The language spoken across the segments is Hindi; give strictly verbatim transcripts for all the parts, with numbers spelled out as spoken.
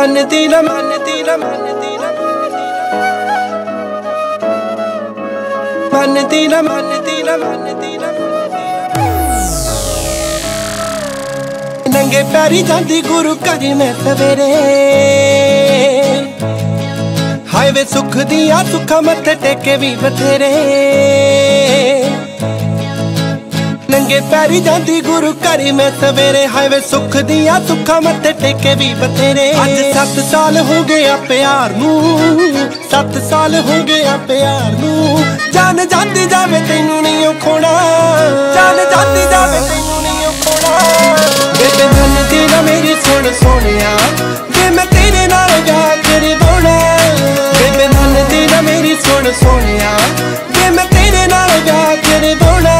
मनदी ना मनदी ना मनदी ना मनदी ना मनदी ना मनदी ना नंगे पैरी जाती गुरु घर मैं सवेरे हाय वे सुख दिया सुखा मत्थे टेके भी बथेरे नंगे पैरी जाती गुरु घर मैं सवेरे हाय वे सुख दिया सुखा मत्थे टेके भी बथेरे अज सत्त साल हो गया प्यार नू सत्त साल हो गया प्यार नू जान जाती जावे तैनू नहीं खोना जान जाती जावे तैनू नहीं खोना बेबे मनदी ना मेरी सुन सोनिया वे मैं तेरे नाल प्यार तेरे बोना बेबे मनदी ना मेरी सुन सोनिया वे मैं तेरे नाल प्यार तेरे बोना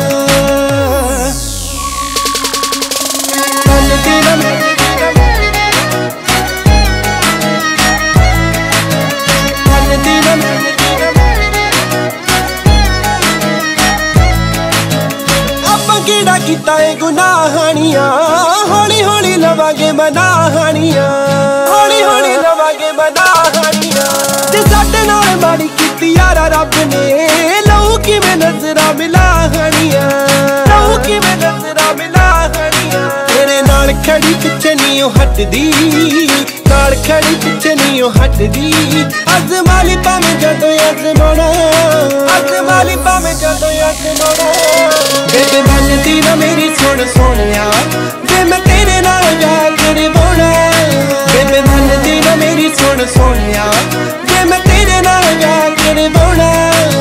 किता है गुनाहानियां हौली हौली लवांगे मनाहानियां हौली हौली लवांगे मनाहानियां ते साडे नाल माड़ी कीती यारा रब ने लहू किवें नजरां मिलाहानियां लहू किवें नजरां मिलाहानियां तेरे नाल खड़ी पिछे नहीं ओ हटदी नाल खड़ी पिछे नहीं ओ हटदी अजमाली पावें जदों अजमाना अजमाली पावें जदों अजमाना बेबे मनदी ना मेरी सुन सोनिया वे मैं तेरे नाल प्यार तेरे बोना बेबे मनदी ना मेरी सुन सोनिया वे मैं तेरे नाल प्यार तेरे बोना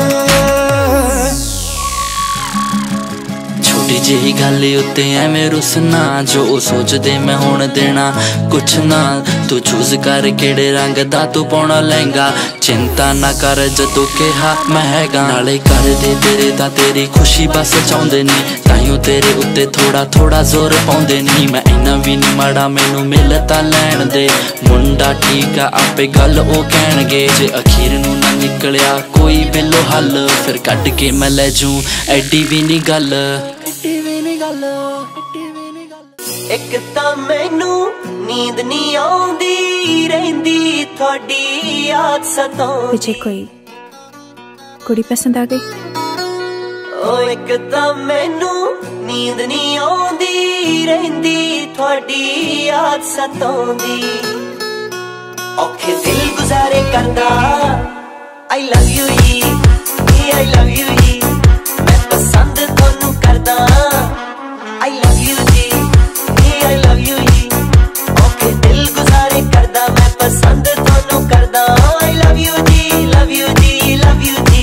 छोटी जी गल उत्ते एवें रुसना जो सोचदे मैं हुण देना कुछ ना तू चूज कर केड़े रंग दा तू पाउणा लहंगा चिंता ना कर जदों कहा मैं हैगा नाले कर दे तेरे दा तेरी खुशी बस चाहुंदे नहीं ताइयों तेरे उत्ते थोड़ा थोड़ा जोर पाउंदे नहीं मैं इन्ना भी नहीं माड़ा मैनू मिल तां लैण दे मुंडा ठीक आ आपे गल ओ कहणगे जे अखीर नू ना निकलिया कोई बिलो हल फिर कट के मैं लै जूं एडी भी नहीं गल एक तां मैनू नींद नहीं आउंदी रहिंदी थोड़ी याद सताउंदी मुझे कोई कुड़ी पसंद आ गई ओ एक तां मैनू नींद नहीं आउंदी रहिंदी थोड़ी याद सताउंदी औखे दिल गुजारे करदा I love you ji I love you ji मैं पसंद तोनू करदा I love you ji I love you ji औखे दिल गुजारे करदा मैं पसंद तोनू करदा I love you ji love you ji love you जी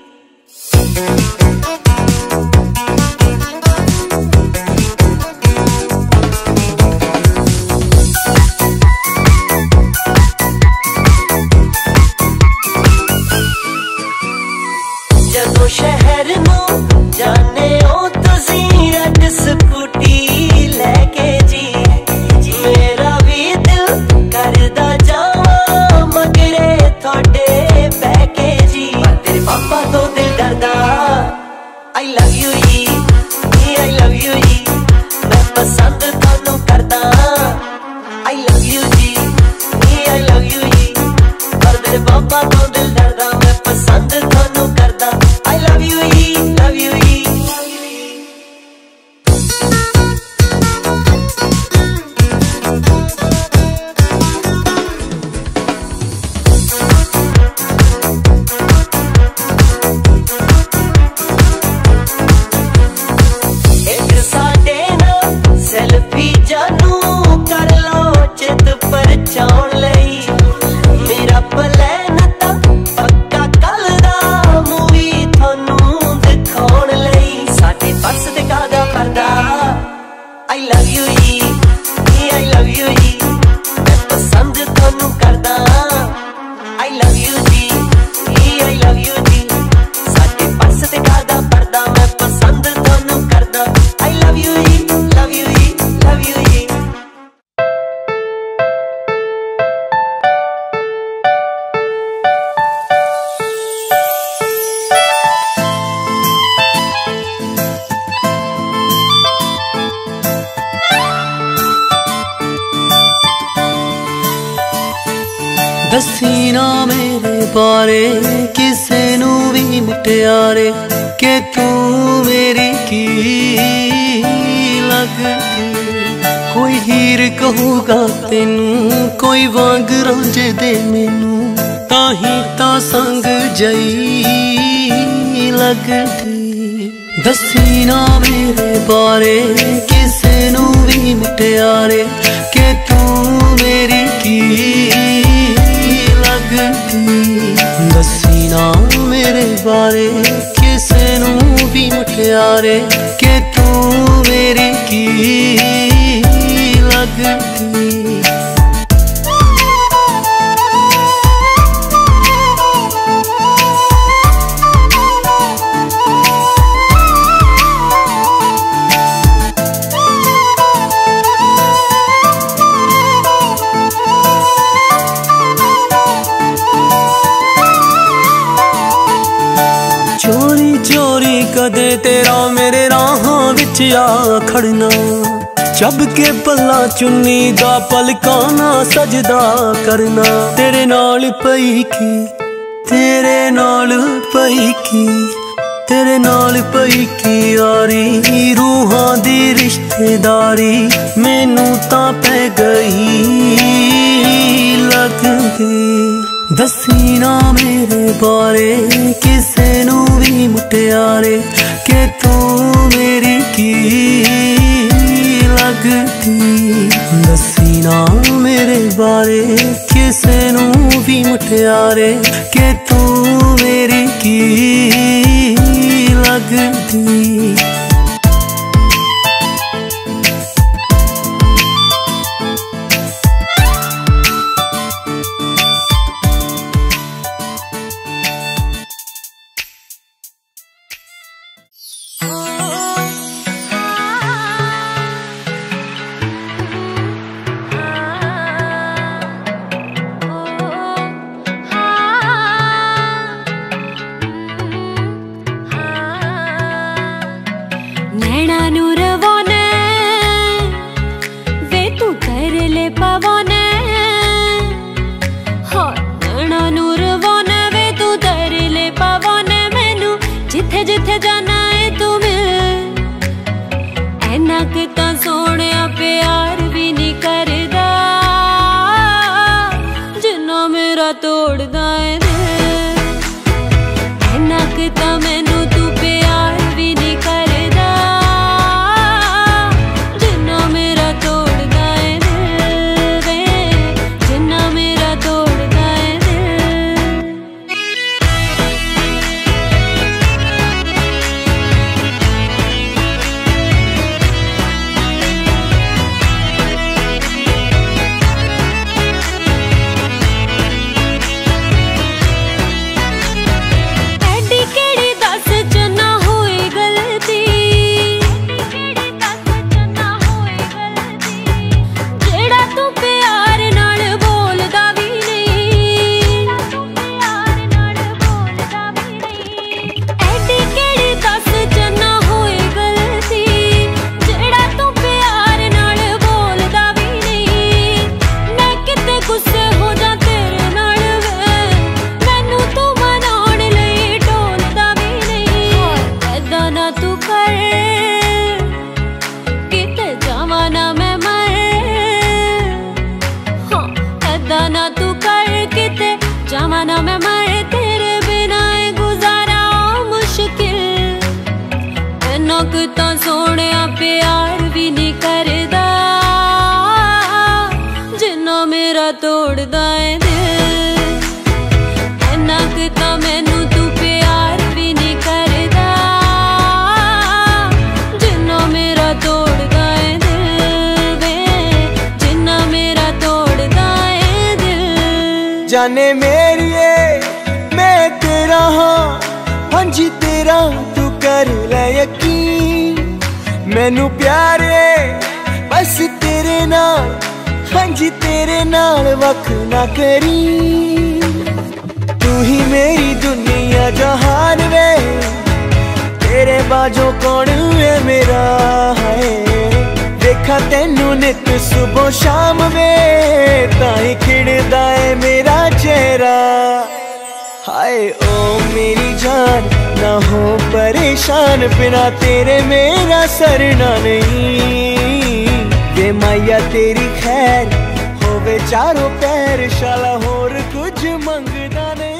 जदों शहर नू जाने ओ तुसीं रट स्कूटी लेके जी मेरा भी दिल करदा जावां मगरे थोड़े बैके जी तेरे पापा तो दिल डरदा I love you ji I love you जी मैं पसंद तोनू करदा I love you ji I love you जी पर तेरे पापा तो दिल डरदा मैं पसंद तोनू करदा I love you ji love you जी मेरा प्लान ता पक्का कल दा दसी ना मेरे बारे किसे नू भी मुटियारे के तू मेरी की लगदी। कोई हीर कहूगा तेनू कोई वांग रांझे दे मैनू ताही ता संग जई लगदी। दसी ना मेरे बारे किसे नू भी मुटियारे के तू मेरी की लगदी। दसी ना मेरे बारे किसे नू भी मुटियारे के तू मेरी की लगदी। चोरी चोरी कदे तेरा मेरे राहां विच आ खड़ना चब के पल्ला चुन्नी दा पलकाना सजदा करना। तेरे नाल पई की तेरे नाल पई की तेरे नाल पई की यारी रूहां दी रिश्तेदारी मैनू तां पै गई लगदी। दसी ना मेरे बारे किसे नू भी मुटियारे के तू मेरी की लगदी। दसी ना मेरे बारे किसे नू भी मुटियारे के तू मेरी की लगदी। जाने मेरिए मैं तेरा हाँ हंजी तेरा तू कर ले यकीन मैनू प्यारे बस तेरे नाल हंजी तेरे नाल वख ना करी। तू ही मेरी दुनिया जहान वे तेरे बाजों कौन है मेरा है देखा तेनू नित सुबह शाम वे ताई खिड़दा है मेरा चेहरा हाय ओ मेरी जान ना हो परेशान, बिना तेरे मेरा सरना नहीं। वे माया तेरी खैर होवे चारों पैर, शाला होर कुछ मंगदा नहीं।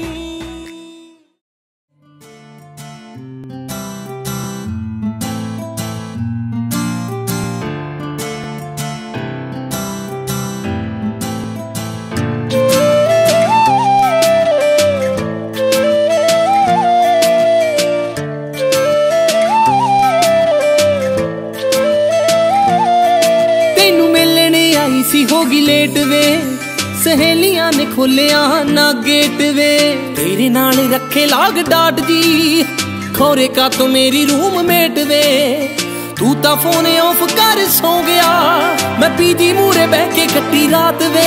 होगी लेट वे सहेलियां ने खोलिया ना गेट वे, तेरे नाल रखे लाग डाट जी खोरे का तो मेरी रूम मेट वे। तू ता फोन ऑफ कर सो गया, मैं पीजी मूरे बह के कट्टी रात वे।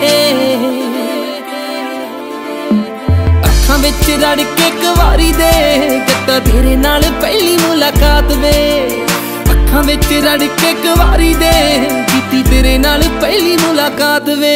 अखां विच रड़ के कवारी दे कत्ता तेरे नाल पहली मुलाकात वे। अखां विच रड़ के कवारी दे कीती तेरे नाल पहली मुलाकात वे।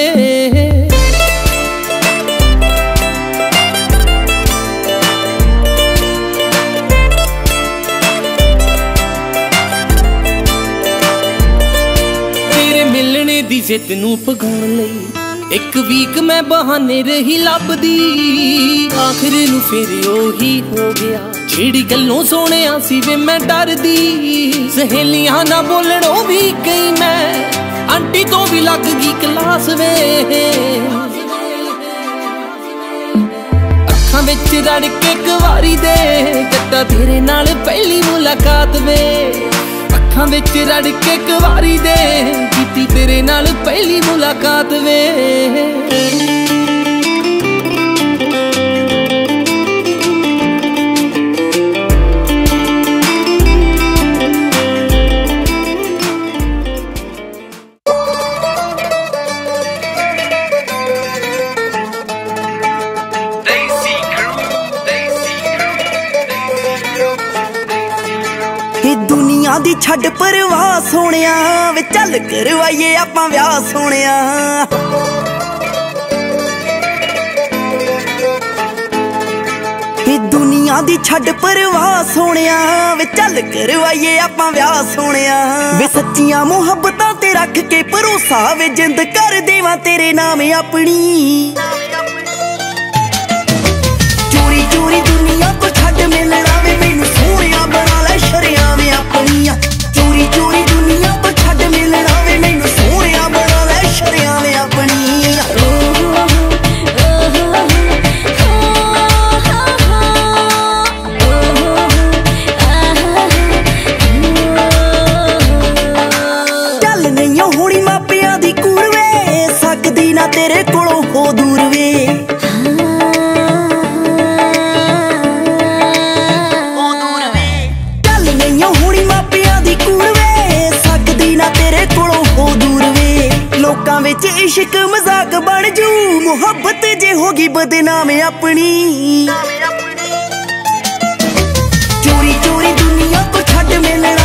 तेरे मिलने दी जिद नूं भगाउण लई एक वीक मैं बहाने रही लभदी, आखिर नूं फिर ओही हो गया जेड़ी गल्लों सोहणिया सी वे मैं डरदी। सहेलियां ना बोलणों भी गई मैं, आंटी तो भी लग गई क्लास वे। अखां विच रड़ के कवारी दे कत्ता तेरे नाल पहली मुलाकात वे। अखां विच रड़ के कवारी दे कीती तेरे नाल पहली मुलाकात वे। दी छड़ परवाह सोनिया वे चल करवाइए आपां व्याह सोनिया। दुनिया दी छड़ परवाह सोनिया वे चल करवाइए आपां व्याह सोनिया। वे सच्चियां मुहब्बतां ते रख के भरोसा वे जिंद कर देवां तेरे नाम अपनी। चोरी चोरी दुनिया तो छड़ मिलना वे मैनू सोहणिया बना लै शरियां वे अपनियां। चोरी चोरी दुनिया तो छड़ मिलना वे मैनू सोहणिया बना लै शरियां वे अपनियां। चल नहीं होनी मापियां दी कूड़ वे, सकदी ना तेरे कोलों हो दूर वे। इश्क मजाक बन जू मुहब्बत जे होगी बदनाम अपनी। चोरी चोरी दुनिया को छड़ मिलना